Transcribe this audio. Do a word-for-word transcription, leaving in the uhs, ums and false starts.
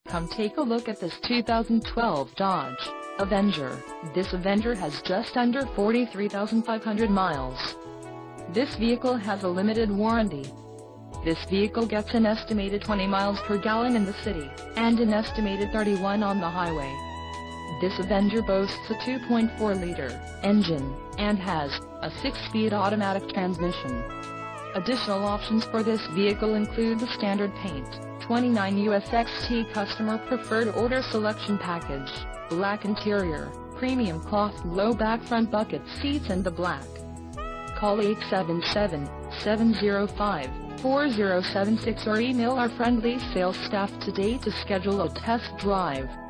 Come take a look at this two thousand twelve Dodge Avenger. This Avenger has just under forty-three thousand five hundred miles. This vehicle has a limited warranty. This vehicle gets an estimated twenty miles per gallon in the city, and an estimated thirty-one on the highway. This Avenger boasts a two point four liter engine, and has a six-speed automatic transmission. Additional options for this vehicle include the standard paint, twenty-nine U S X T Customer Preferred Order Selection Package, black interior, premium cloth low back front bucket seats and the black. Call eight seven seven, seven zero five, four zero seven six or email our friendly sales staff today to schedule a test drive.